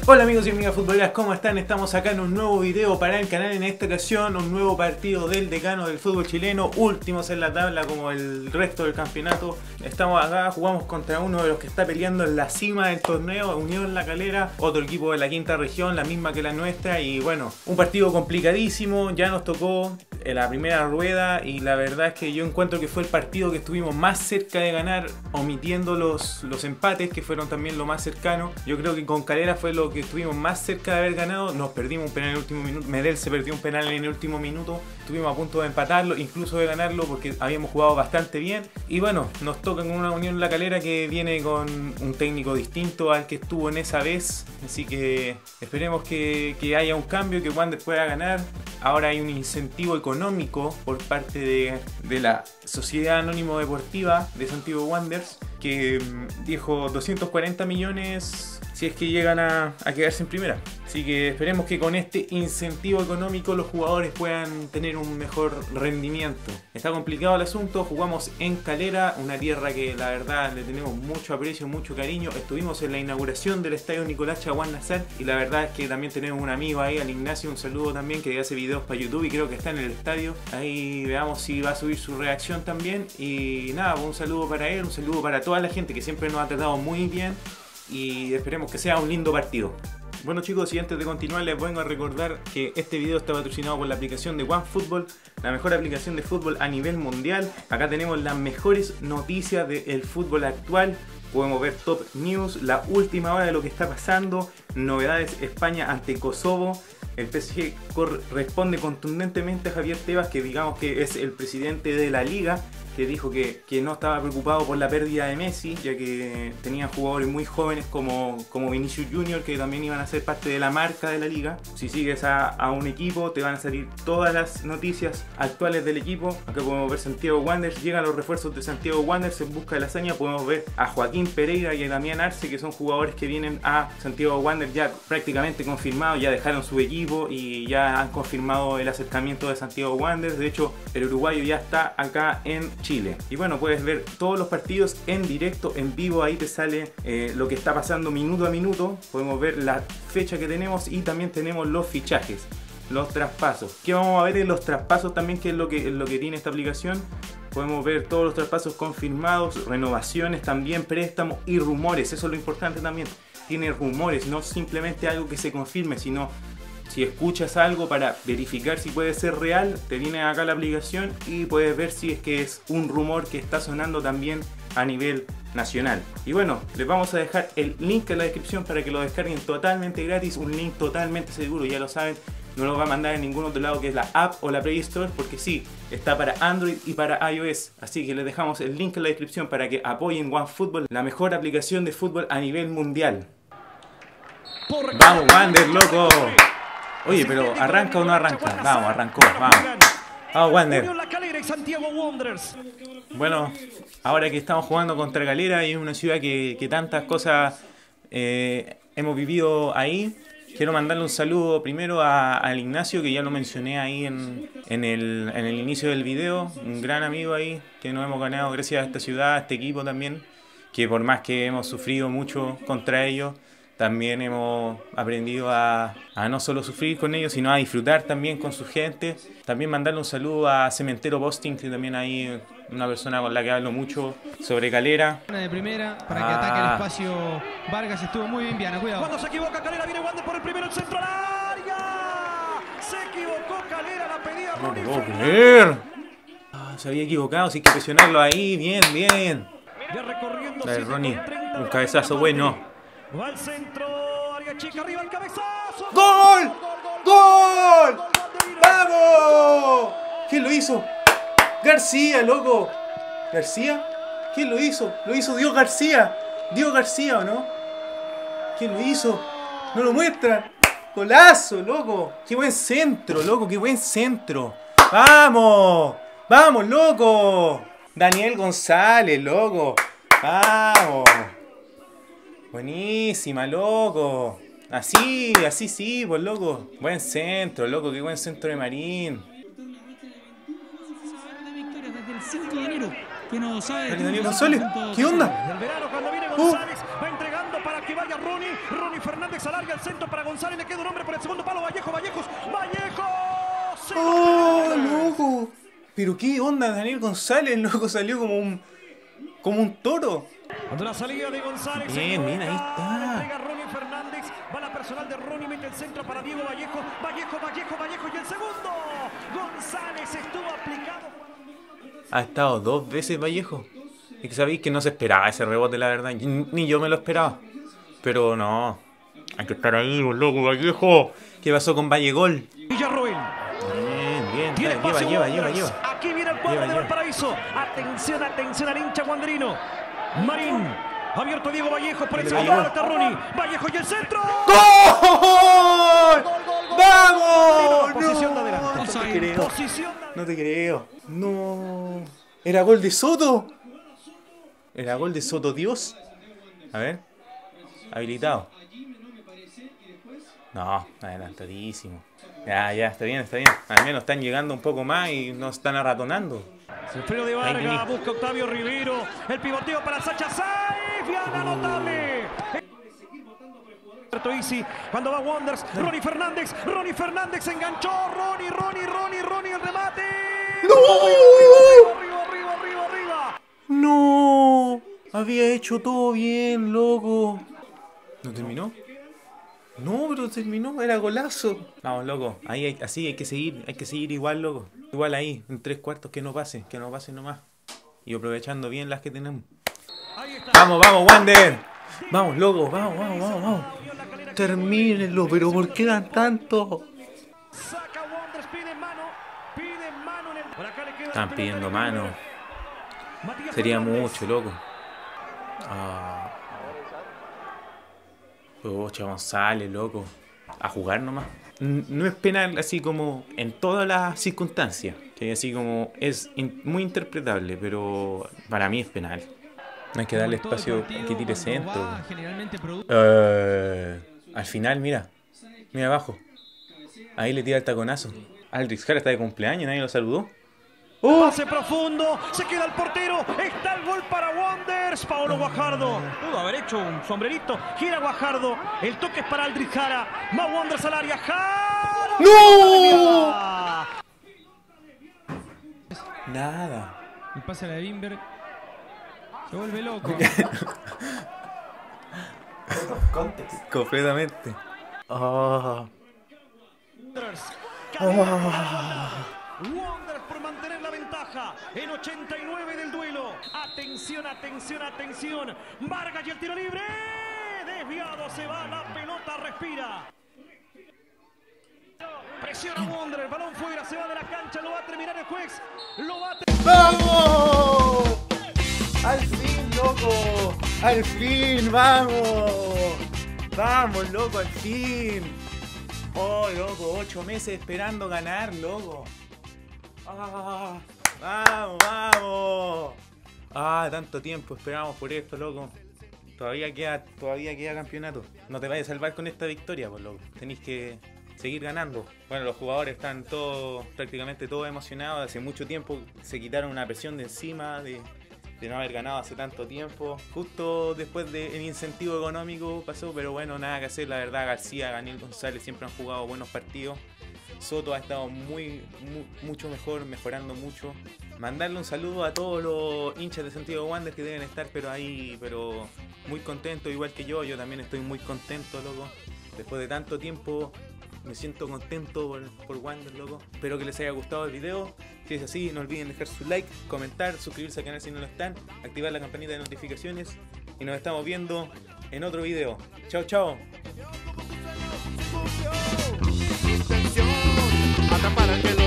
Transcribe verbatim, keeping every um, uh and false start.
Hola amigos y amigas futboleras, ¿cómo están? Estamos acá en un nuevo video para el canal. En esta ocasión un nuevo partido del decano del fútbol chileno, últimos en la tabla como el resto del campeonato. Estamos acá, jugamos contra uno de los que está peleando en la cima del torneo, Unión La Calera, otro equipo de la quinta región, la misma que la nuestra. Y bueno, un partido complicadísimo, ya nos tocó en la primera rueda y la verdad es que yo encuentro que fue el partido que estuvimos más cerca de ganar, omitiendo los, los empates que fueron también lo más cercano. Yo creo que con Calera fue lo que estuvimos más cerca de haber ganado. Nos perdimos un penal en el último minuto, Medel se perdió un penal en el último minuto, estuvimos a punto de empatarlo, incluso de ganarlo porque habíamos jugado bastante bien. Y bueno, nos toca con una Unión La Calera que viene con un técnico distinto al que estuvo en esa vez, así que esperemos que, que haya un cambio, que Wander pueda ganar. Ahora hay un incentivo económico por parte de, de la Sociedad Anónimo Deportiva de Santiago Wanderers, que dijo doscientos cuarenta millones si es que llegan a, a quedarse en primera. Así que esperemos que con este incentivo económico los jugadores puedan tener un mejor rendimiento. Está complicado el asunto, jugamos en Calera, una tierra que la verdad le tenemos mucho aprecio, mucho cariño. Estuvimos en la inauguración del estadio Nicolás Chaguán Nazar y la verdad es que también tenemos un amigo ahí, al Ignacio, un saludo también, que hace videos para YouTube y creo que está en el estadio. Ahí veamos si va a subir su reacción también. Y nada, un saludo para él, un saludo para toda la gente que siempre nos ha tratado muy bien y esperemos que sea un lindo partido. Bueno chicos, y antes de continuar les vengo a recordar que este video está patrocinado por la aplicación de OneFootball, la mejor aplicación de fútbol a nivel mundial. Acá tenemos las mejores noticias del fútbol actual. Podemos ver top news, la última hora de lo que está pasando, novedades España ante Kosovo. El P S G responde contundentemente a Javier Tebas, que digamos que es el presidente de la liga, que dijo que, que no estaba preocupado por la pérdida de Messi, ya que tenían jugadores muy jóvenes como, como Vinicius Junior, que también iban a ser parte de la marca de la liga. Si sigues a, a un equipo te van a salir todas las noticias actuales del equipo. Acá podemos ver Santiago Wanderers, llegan los refuerzos de Santiago Wanderers en busca de la hazaña. Podemos ver a Joaquín Pereira y a Damián Arce, que son jugadores que vienen a Santiago Wanderers ya prácticamente confirmados, ya dejaron su equipo y ya han confirmado el acercamiento de Santiago Wanderers. De hecho, el uruguayo ya está acá en Chile. Y bueno, puedes ver todos los partidos en directo, en vivo. Ahí te sale eh, lo que está pasando minuto a minuto. Podemos ver la fecha que tenemos y también tenemos los fichajes, los traspasos. ¿Qué vamos a ver en los traspasos también? ¿Qué es lo que, es lo que tiene esta aplicación? Podemos ver todos los traspasos confirmados, renovaciones, también préstamos y rumores. Eso es lo importante también. Tiene rumores, no simplemente algo que se confirme, sino si escuchas algo para verificar si puede ser real, te viene acá la aplicación y puedes ver si es que es un rumor que está sonando también a nivel nacional. Y bueno, les vamos a dejar el link en la descripción para que lo descarguen totalmente gratis, un link totalmente seguro, ya lo saben. No lo va a mandar en ningún otro lado que es la app o la Play Store, porque sí, está para Android y para iOS. Así que les dejamos el link en la descripción para que apoyen OneFootball, la mejor aplicación de fútbol a nivel mundial. ¡Vamos, Wander, loco! Oye, pero ¿arranca o no arranca? Vamos, arrancó, vamos. Vamos, Wander. Bueno, ahora que estamos jugando contra Calera y es una ciudad que, que tantas cosas eh, hemos vivido ahí, quiero mandarle un saludo primero a, al Ignacio, que ya lo mencioné ahí en, en, el, en el inicio del video. Un gran amigo ahí que nos hemos ganado gracias a esta ciudad, a este equipo también, que por más que hemos sufrido mucho contra ellos, también hemos aprendido a, a no solo sufrir con ellos, sino a disfrutar también con su gente. También mandarle un saludo a Cementero Posting, que también hay una persona con la que hablo mucho sobre Calera. De primera, para que ah. ataque el espacio Vargas, estuvo muy bien, Viana, cuidado. Cuando se equivoca Calera, viene Wander por el primero, el centro al área. Se equivocó Calera, la pedía No Ronnie puedo creer. Ah, se había equivocado, sí, hay que presionarlo ahí, bien, bien. Ya recorriendo. Dale, Ronnie, un cabezazo bueno. Va al centro, área chica, arriba el cabezazo. ¡Gol! ¡Gol! ¡Vamos! ¿Quién lo hizo? García, loco. ¿García? ¿Quién lo hizo? Lo hizo Dios García. Dios García, ¿o no? ¿Quién lo hizo? No lo muestran. ¡Golazo, loco! ¡Qué buen centro, loco! ¡Qué buen centro! ¡Vamos! ¡Vamos, loco! Daniel González, loco. ¡Vamos! Buenísima, loco. Así, así sí, pues loco. Buen centro, loco, qué buen centro de Marín. cinco de enero, que no sabe. Daniel González, ¿qué onda? Del verano, cuando viene Uh. González, va entregando para que vaya Ronnie. Ronnie Fernández alarga el centro para González. Le queda un hombre por el segundo palo. Vallejo, Vallejos. Vallejo. ¡Oh, loco! ¿Pero qué onda? Daniel González, loco, salió como un... como un toro. Cuando la salida de González. Bien, bien, ahí está. Entrega Ronnie Fernández. Va la personal de Ronnie. Mete el centro para Diego Vallejo. Vallejo, Vallejo, Vallejo. Y el segundo. González estuvo aplicado. Ha estado dos veces Vallejo. Y que sabéis que no se esperaba ese rebote, la verdad. Ni yo me lo esperaba. Pero no. Hay que estar ahí, loco, Vallejo. ¿Qué pasó con Vallegol? Villarroel. Bien, bien. Tiene Lleva, espacio lleva, lleva, Wanderers. lleva. Aquí viene el cuadro Lleva, de lleva. Valparaíso. Atención, atención al hincha wanderino. Marín. Abierto Diego Vallejo por el Mira, segundo palo. Vallejo. Está Ronnie. Vallejo y el centro. ¡Gol! ¡Vamos! Posición de No, adelante. no te creo. Posición de No te creo. No. ¿Era gol de Soto? ¿Era gol de Soto Dios? A ver. Habilitado. No, adelantadísimo. Ya, ya, está bien, está bien. Al menos están llegando un poco más y no están arratonando. Alfredo de Ahí Vargas, tení. busca Octavio Rivero, el pivoteo para Sacha Saif, y anda notable. Easy, cuando va Wanderers, Ronnie Fernández, Ronnie Fernández enganchó, Ronnie, Ronnie, Ronnie, Ronnie, el remate. ¡No! Arriba, arriba, arriba, arriba. ¡No! Había hecho todo bien, loco. ¿No terminó? No, pero terminó, era golazo. Vamos, loco, ahí hay, así hay que seguir, hay que seguir igual, loco. Igual ahí, en tres cuartos, que no pase, que no pase nomás. Y aprovechando bien las que tenemos. Ahí está. Vamos, vamos, Wander. Vamos, loco, vamos, vamos, vamos, vamos. Termínenlo, pero ¿por qué dan tanto? Saca Wanderers, pide mano, pide mano en el... Por acá le queda Están la pidiendo pelota de mano. Matías Sería Fernández. mucho, loco. Ah. Pocha, González, loco. A jugar nomás. N- No es penal así como en todas las circunstancias. Que así como es in- muy interpretable, pero para mí es penal. No hay que darle Como en todo el espacio partido, a que tire cuando centro. va, generalmente produ- Eh, al final, mira. Mira abajo. Ahí le tira el taconazo. Aldrich Jara está de cumpleaños, nadie lo saludó. ¡Oh! Pase profundo, se queda el portero, está el gol para Wanderers, Paolo Guajardo, pudo haber hecho un sombrerito, gira Guajardo, el toque es para Aldrich Jara, más Wanderers al área, Jara. ¡No! Nada. El pase a la de Wimberg. Se vuelve loco. Completamente. Oh. Wanderers, Wanderers por mantener la ventaja en ochenta y nueve del duelo. Atención, atención, atención. Vargas y el tiro libre. Desviado se va, la pelota respira. Presiona Wanderers, el balón fuera, se va de la cancha, lo va a terminar el juez. Lo va a ¡Vamos! ¡Al fin, loco! ¡Al fin, vamos! ¡Vamos, loco, al fin! ¡Oh, loco! Ocho meses esperando ganar, loco. ¡Ah! ¡Vamos, vamos! ¡Ah, tanto tiempo esperamos por esto, loco! Todavía queda, todavía queda campeonato. No te vayas a salvar con esta victoria, pues, loco. Tenéis que seguir ganando. Bueno, los jugadores están todos, prácticamente todos emocionados. Hace mucho tiempo se quitaron una presión de encima de, de no haber ganado hace tanto tiempo. Justo después del incentivo económico pasó, pero bueno, nada que hacer. La verdad, García, Daniel González siempre han jugado buenos partidos. Soto ha estado muy, muy mucho mejor, mejorando mucho. Mandarle un saludo a todos los hinchas de Santiago Wanderers que deben estar pero ahí, pero muy contentos, igual que yo. Yo también estoy muy contento, loco. Después de tanto tiempo me siento contento por, por Wander, loco. Espero que les haya gustado el video. Si es así, no olviden dejar su like, comentar, suscribirse al canal si no lo están, activar la campanita de notificaciones y nos estamos viendo en otro video. Chao, chao. Atrapar al que lo